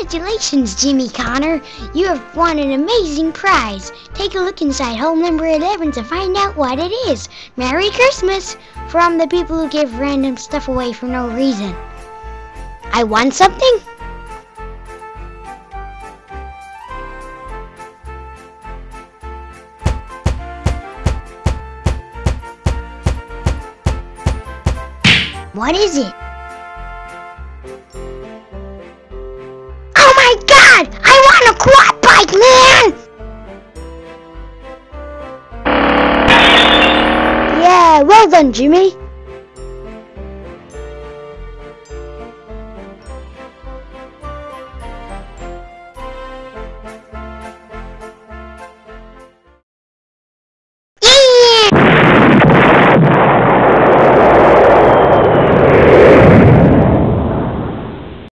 Congratulations, Jimmy Connor. You have won an amazing prize. Take a look inside hole number 11 to find out what it is. Merry Christmas from the people who give random stuff away for no reason. I won something? What is it? Oh my God! I want a quad bike, man! Yeah, well done, Jimmy.